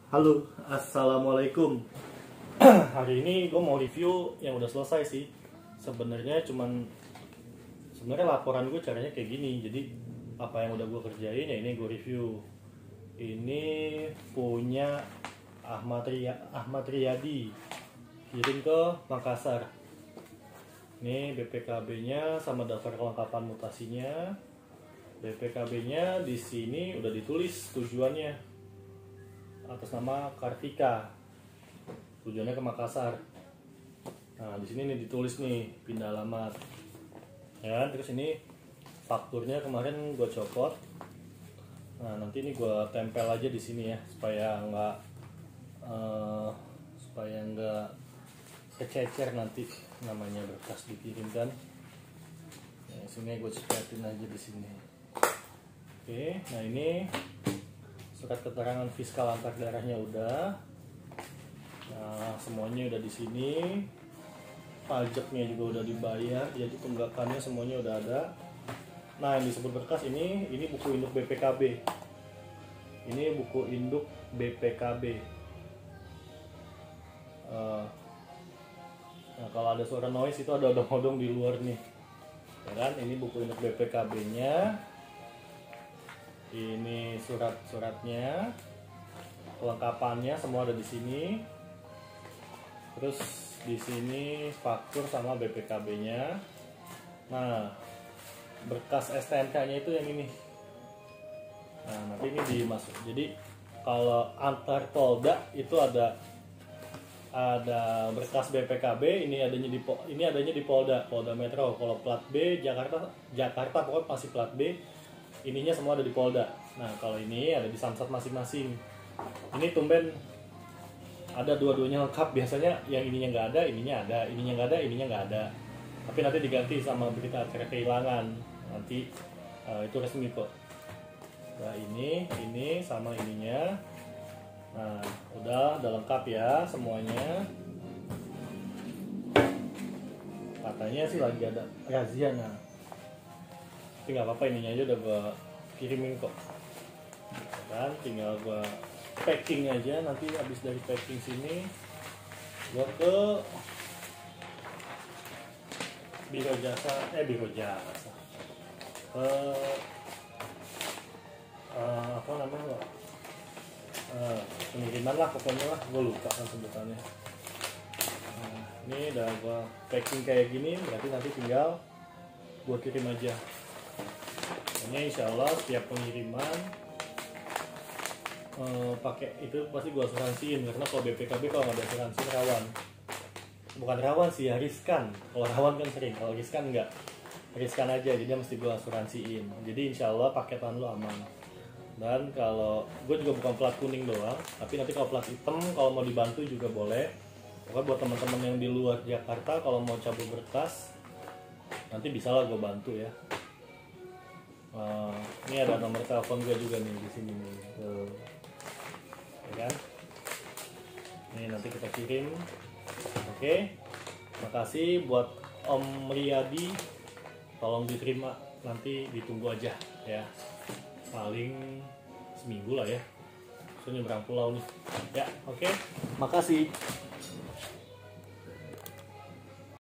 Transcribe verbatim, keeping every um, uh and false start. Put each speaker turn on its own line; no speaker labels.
Halo, assalamualaikum. Hari ini gue mau review yang udah selesai sih. Sebenarnya cuman sebenarnya laporan gue caranya kayak gini. Jadi apa yang udah gue kerjain ya ini gue review. Ini punya Ahmad Ria, Ahmad Riyadi, kirim ke Makassar. Ini B P K B-nya sama daftar kelengkapan mutasinya. B P K B-nya di sini udah ditulis tujuannya atas nama Kartika, tujuannya ke Makassar. Nah di sini nih ditulis nih pindah alamat, ya. Terus ini fakturnya kemarin gue copot. Nah nanti ini gue tempel aja di sini ya supaya nggak uh, supaya nggak kececer nanti namanya berkas dikirimkan. Nah sini gue cepetin aja di sini. Oke, nah ini surat keterangan fiskal antar daerahnya udah. Nah, semuanya udah di sini. Pajaknya juga udah dibayar, jadi tunggakannya semuanya udah ada. Nah, yang disebut berkas ini ini buku induk B P K B. Ini buku induk B P K B. Uh, nah, kalau ada suara noise itu ada odong-odong di luar nih. Ya kan? Ini buku induk B P K B-nya. Ini surat-suratnya, kelengkapannya semua ada di sini. Terus di sini faktur sama B P K B-nya. Nah, berkas S T N K-nya itu yang ini. Nah, nanti ini dimasuk. Jadi kalau antar Polda itu ada ada berkas B P K B, ini adanya di ini adanya di Polda, Polda Metro. Kalau plat B Jakarta, Jakarta pokoknya masih plat B. Ininya semua ada di Polda. Nah kalau ini ada di Samsat masing-masing. Ini tumben ada dua-duanya lengkap. Biasanya yang ininya nggak ada, ininya ada, ininya nggak ada, ininya nggak ada. Tapi nanti diganti sama berita acara kehilangan. Nanti uh, itu resmi kok. Nah ini, ini sama ininya. Nah udah, udah lengkap ya semuanya. Katanya sih lagi ada razia. Nah tapi nggak apa-apa, ininya aja udah gue kirimin kok. Dan tinggal gue packing aja. Nanti habis dari packing sini gue ke biro jasa eh biro jasa ke uh, apa namanya uh, pengiriman lah pokoknya lah, gue lupa kan sebutannya. Nah, ini udah gue packing kayak gini, berarti nanti tinggal gue kirim aja. Ini insya Allah setiap pengiriman eh, pakai itu pasti gua asuransiin, karena kalau B P K B kalau nggak ada asuransi rawan. Bukan rawan sih ya, riskan. Kalau rawan kan sering, kalau riskan enggak. Riskan aja, jadi mesti gua asuransiin. Jadi insya Allah paketan lu aman. Dan kalau gue juga bukan plat kuning doang, tapi nanti kalau plat hitam kalau mau dibantu juga boleh. Pokoknya buat teman-teman yang di luar Jakarta kalau mau cabut berkas nanti bisa lah gue bantu ya. Uh, ini ada nomor telepon gue juga nih di sini nih, tuh, ya kan? Ini nanti kita kirim. Oke, makasih buat Om Riyadi, tolong diterima, nanti ditunggu aja ya, paling seminggu lah ya. Soalnya berang pulau nih, ya. Oke, makasih.